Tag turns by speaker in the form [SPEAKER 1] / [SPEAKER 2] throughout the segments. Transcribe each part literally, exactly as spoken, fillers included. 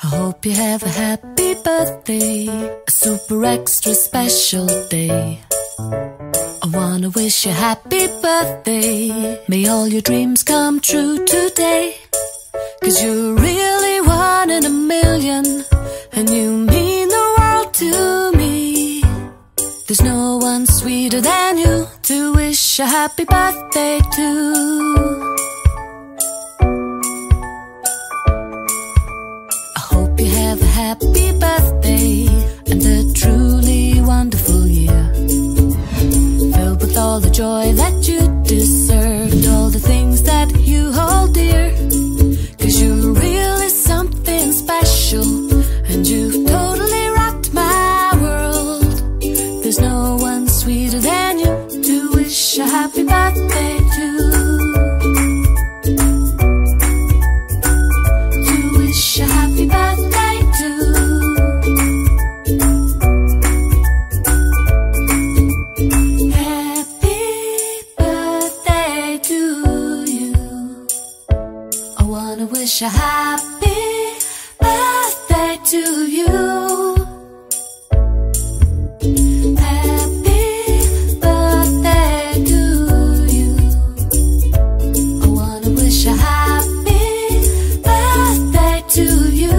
[SPEAKER 1] I hope you have a happy birthday, a super extra special day. I wanna wish you a happy birthday. May all your dreams come true today. 'Cause you're really one in a million, and you mean the world to me. There's no one sweeter than you to wish a happy birthday to. Happy birthday and a truly wonderful year, filled with all the joy that you deserve and all the things that you hold dear. 'Cause you're really something special, and you've totally rocked my world. There's no one sweeter than you to wish a happy birthday to. To wish a happy birthday. Wish a happy birthday to you. Happy birthday to you. I wanna wish a happy birthday to you.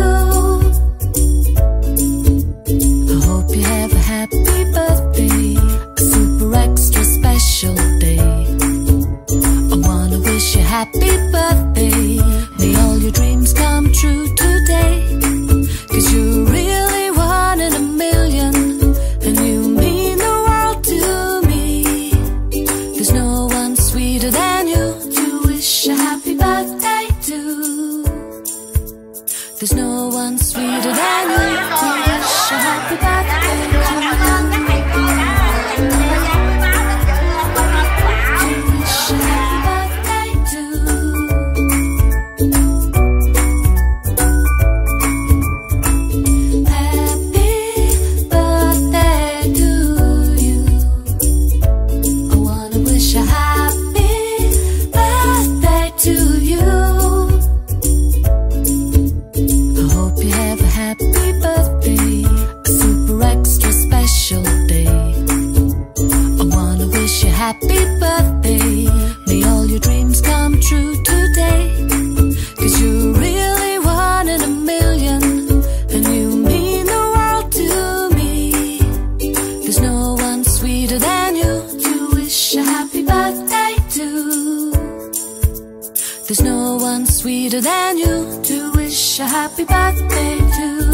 [SPEAKER 1] I hope you have a happy birthday, a super extra special day. I wanna wish you a happy birthday. May all your dreams come true today. 'Cause you're really one in a million, and you mean the world to me. There's no one sweeter than you to wish a happy birthday to. There's no one sweeter than you to wish a happy birthday to. Happy birthday, may all your dreams come true today. 'Cause you're really one in a million, and you mean the world to me. There's no one sweeter than you to wish a happy birthday to. There's no one sweeter than you to wish a happy birthday to.